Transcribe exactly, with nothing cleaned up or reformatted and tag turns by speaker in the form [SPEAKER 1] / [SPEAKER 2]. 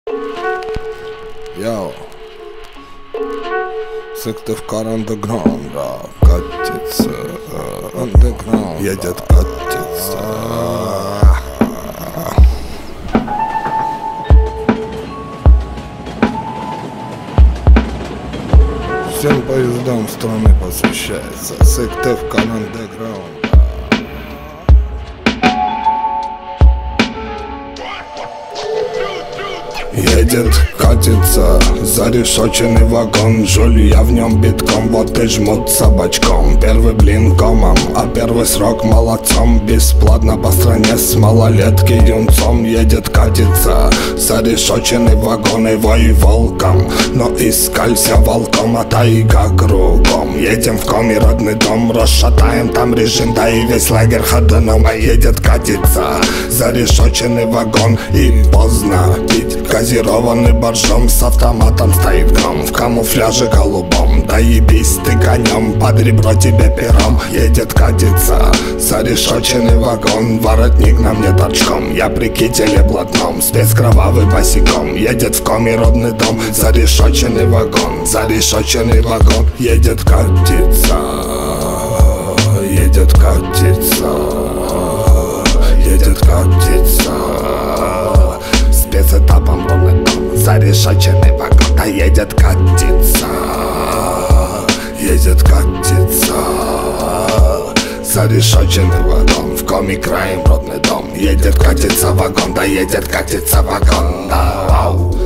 [SPEAKER 1] Йоу, Сыктывкар андеграунд, катится, андеграунд едет, катится. Всем поездам страны посвящается Сыктывкар андеграунд. Едет, катится, зарешоченный вагон. Жуль, я в нем битком, вот и жмут собачком. Первый блин комом, а первый срок молодцом. Бесплатно по стране с малолетки юнцом. Едет, катится, зарешоченный вагон. Его и волком, но искалься волком, а тайга кругом. Едем в коми родный дом, расшатаем там режим, да и весь лагерь ходуном. А едет, катится, зарешоченный вагон. И поздно пить газированный боржом, с автоматом стоит гром в камуфляже голубом. Да ебись ты конем, под ребро тебе пером. Едет, катится, зарешоченный вагон. Воротник на мне торчком, я при кителе блатном, спец кровавый босиком. Едет в коми родный дом, зарешоченный вагон. Зарешоченный вагон. Едет, катится, едет, катится, едет, катится. Спецэтапом родный дом, зарешоченный вагон. Да едет, катится, едет, катится, зарешоченный вагон. В коми краем родный дом. Едет, катится вагон, да едет, катится вагон, да. Ау.